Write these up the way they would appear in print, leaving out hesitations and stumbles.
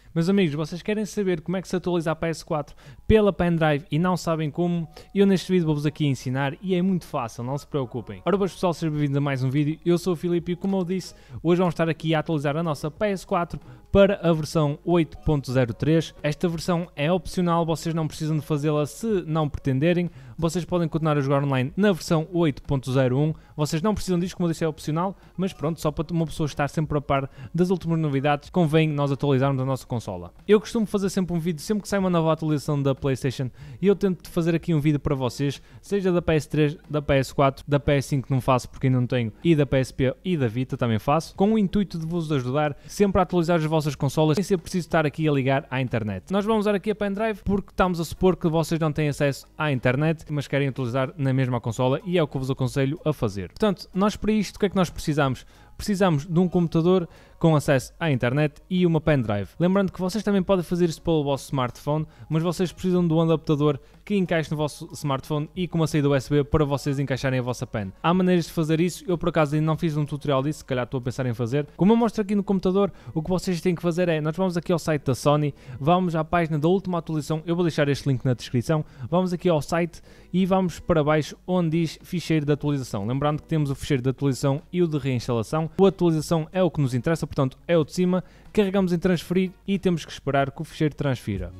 Meus amigos, vocês querem saber como é que se atualiza a PS4 pela pendrive e não sabem como? Eu neste vídeo vou-vos aqui ensinar e é muito fácil, não se preocupem. Ora boas pessoal, sejam bem-vindos a mais um vídeo, eu sou o Filipe e como eu disse, hoje vamos estar aqui a atualizar a nossa PS4 para a versão 8.03. Esta versão é opcional, vocês não precisam de fazê-la se não pretenderem, vocês podem continuar a jogar online na versão 8.01, vocês não precisam disto, como eu disse, é opcional, mas pronto, só para uma pessoa estar sempre a par das últimas novidades, convém nós atualizarmos a nossa consola. Eu costumo fazer sempre um vídeo, sempre que sai uma nova atualização da PlayStation, e eu tento fazer aqui um vídeo para vocês, seja da PS3, da PS4, da PS5 não faço porque ainda não tenho, e da PSP e da Vita também faço, com o intuito de vos ajudar sempre a atualizar as vossas consolas, sem ser preciso estar aqui a ligar à internet. Nós vamos usar aqui a pendrive porque estamos a supor que vocês não têm acesso à internet, mas querem utilizar na mesma consola e é o que eu vos aconselho a fazer. Portanto, nós para isto, o que é que nós precisamos? Precisamos de um computador com acesso à internet e uma pendrive. Lembrando que vocês também podem fazer isto pelo vosso smartphone, mas vocês precisam de um adaptador que encaixe no vosso smartphone e com uma saída USB para vocês encaixarem a vossa pen. Há maneiras de fazer isso, eu por acaso ainda não fiz um tutorial disso, se calhar estou a pensar em fazer. Como eu mostro aqui no computador, o que vocês têm que fazer é, nós vamos aqui ao site da Sony, vamos à página da última atualização, eu vou deixar este link na descrição, vamos aqui ao site e vamos para baixo onde diz ficheiro de atualização. Lembrando que temos o ficheiro de atualização e o de reinstalação. A atualização é o que nos interessa, portanto é o de cima, carregamos em transferir e temos que esperar que o ficheiro transfira.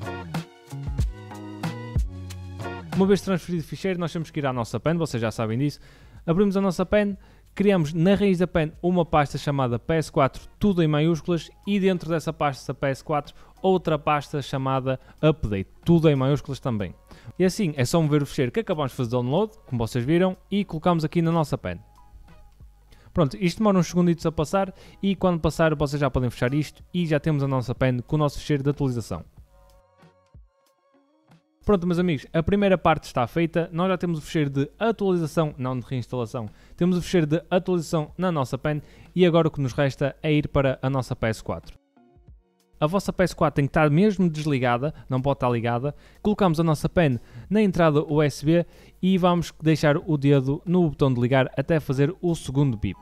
Uma vez transferido o ficheiro, nós temos que ir à nossa pen, vocês já sabem disso. Abrimos a nossa pen, criamos na raiz da pen uma pasta chamada PS4, tudo em maiúsculas, e dentro dessa pasta PS4 outra pasta chamada Update, tudo em maiúsculas também. E assim é só mover o ficheiro que acabamos de fazer download, como vocês viram, e colocamos aqui na nossa pen. Pronto, isto demora uns segunditos a passar e quando passar vocês já podem fechar isto e já temos a nossa pen com o nosso ficheiro de atualização. Pronto, meus amigos, a primeira parte está feita, nós já temos o ficheiro de atualização, não de reinstalação, temos o ficheiro de atualização na nossa pen e agora o que nos resta é ir para a nossa PS4. A vossa PS4 tem que estar mesmo desligada, não pode estar ligada. Colocamos a nossa pen na entrada USB e vamos deixar o dedo no botão de ligar até fazer o segundo bip.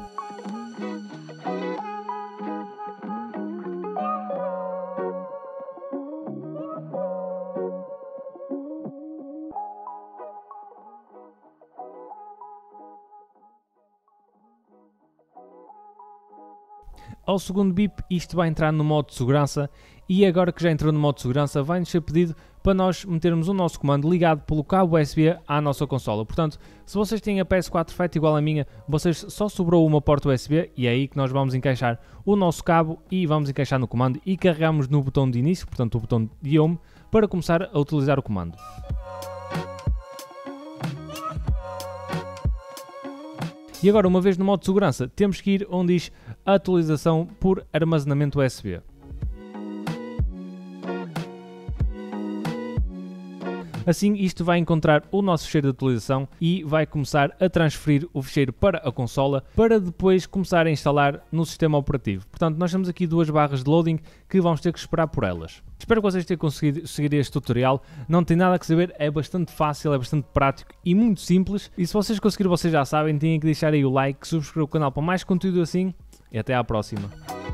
Ao segundo bip, isto vai entrar no modo de segurança e agora que já entrou no modo de segurança vai-nos ser pedido para nós metermos o nosso comando ligado pelo cabo USB à nossa consola. Portanto, se vocês têm a PS4 feita igual à minha, vocês só sobrou uma porta USB e é aí que nós vamos encaixar o nosso cabo e vamos encaixar no comando e carregamos no botão de início, portanto o botão de home, para começar a utilizar o comando. E agora, uma vez no modo de segurança, temos que ir onde diz atualização por armazenamento USB. Assim, isto vai encontrar o nosso ficheiro de atualização e vai começar a transferir o ficheiro para a consola para depois começar a instalar no sistema operativo. Portanto, nós temos aqui duas barras de loading que vamos ter que esperar por elas. Espero que vocês tenham conseguido seguir este tutorial, não tem nada que saber, é bastante fácil, é bastante prático e muito simples. E se vocês conseguirem, vocês já sabem, têm que deixar aí o like, subscrever o canal para mais conteúdo assim e até à próxima.